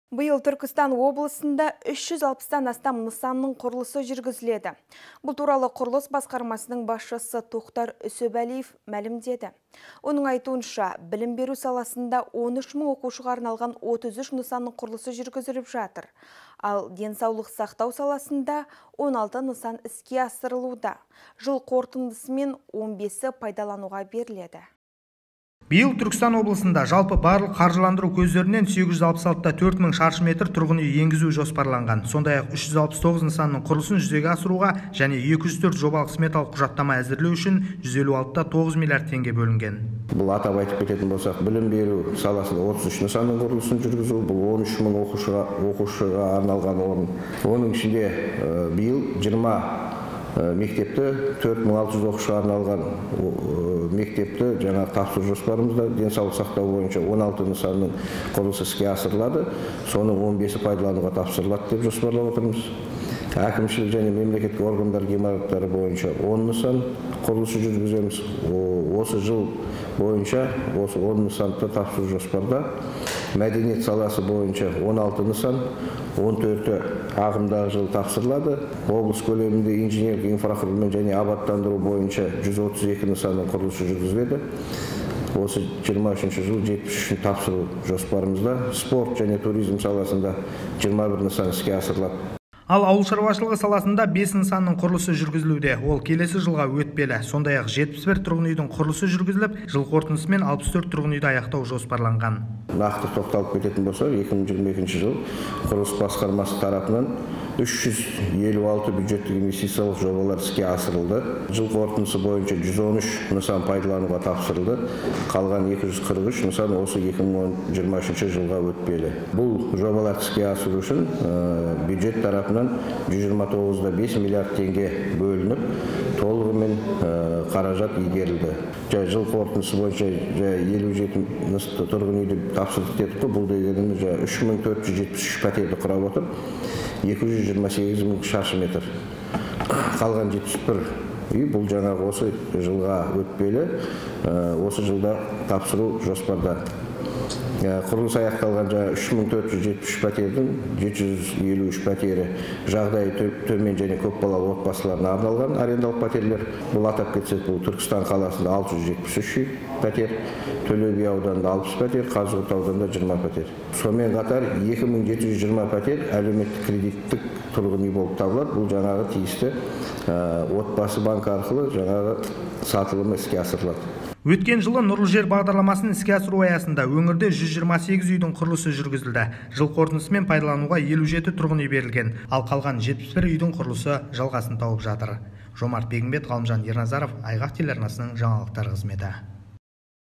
Биыл Түркістан облысында 360-тан астам нысанның құрылысы жүргізіледі. Бұл туралы құрылыс басқармасының басшысы Тоқтар Үсебәлиев мәлімдеді. Оның айтуынша, білім беру саласында 13 мың оқушыға арналған 33 нысанның құрылысы жүргізіліп жатыр. Ал денсаулық сақтау саласында 16 нысан іске асырылуда. Жыл қорытындысымен 15-і пайдалануға беріледі. Биыл Түркістан облысында жалпы барлық қаржыландыру көздерінен 866-та 4000 шаршы метр тұрғын үй енгізу жоспарланған. Сондай-ақ 369 нысанның құрылысын жүзеге асыруға және 204 жобалық сметалық құжаттама әзірлеу үшін 156-та 9 миллиард теңге бөлінген. Бұл атап айтып кететін болсақ, білім беру саласында 33 нысанның құрылысын жүргізу, бұл 13 мың оқушыға арналған орын. Оның ішінде биыл 20 мектепті 4600 оқушыға арналған мектепті жаңа тапсыру жоспарымызда денсаулық сақтау бойынша 16 нысанның құрылысы іске асырылады. Соның 15-і пайдалануға тапсырылады деп жоспарлап отырмыз. Әкімшілік және мемлекеттік органдар ғимараттары бойынша 10 нысан құрылысы жүргіземіз. Осы жыл бойынша осы 10 нысанды тапсыру жоспарда. Мәдениет саласы бойынша 16 нысан, 14-і ағымдағы жыл тапсырылады. Облыс көлемінде инженерлік инфрақұрылыммен және абаттандыру бойынша 132 нысанның құрылысы жүргізіледі. Осы 23-ші жыл 73-шін тапсыру жоспарымызда. Спорт және туризм саласында 21 нысан іске асырылады. Ал ауыл шаруашылығы саласында 5 нысанның құрылысы жүргізілуде. Ол келесі жылға өтпелі. Сондай-ақ 71 тұрғын үйдің құрылысы жүргізіліп, жыл қорытындысымен 64 тұрғын үйді аяқтау жоспарланған. Нақты тоқталып кететін болса, 2022 жыл құрылыс басқармасы тарапынан 356 бюджеттік инвестициялық жобалар іске асырылды. Жыл қорытындысы бойынша 113 нысан пайдалануға тапсырылды. Қалған 243 нысан осы 2023 жылға өтпелі. Бұл жобалар іске асыру үшін бюджет тарапынан 129,5 миллиард теңге бөлініп, толығымен қаражат игерілді. Жыл қорытындысы бойынша 57 тұрғын үйді тапсырдық дедік. Бұл дегеніміз 3473 пәтерді құрап отыр. 228 мың шаршы метр. Қалған 71 үй бұл жаңағы осы жылға өтпелі, осы жылда тапсыру жоспарда. Құрылыс аяқталған 3473 пәтердің 753 пәтері жағдайы төмен және көпбалалы отбасыларына арналған арендалық пәтерлер. Бұл атап кетсек, бұл Түркістан қаласында 673 үй пәтер, Төле би ауданында 60 пәтер, Қазығұрт ауданында 20 пәтер. Сонымен қатар 2720 пәтер әлеуметтік кредиттік тұрғын үй болып табылады. Бұл жаңағы тиісті отбасы банк арқылы жаңағы сатылымы іске асырылады. Өткен жылы Нұрлы жер бағдарламасын іске асыру аясында өңірде 128 үйдің құрылысы жүргізілді. Жыл қорытындысымен пайдалануға 57 тұрғын үй берілген, ал қалған 71 үйдің құрылысы жалғасын тауып жатыр. Жомарт Бегімбет, Ғалымжан Ерназаров, Айғақ телеарнасының жаңалықтар қызметі.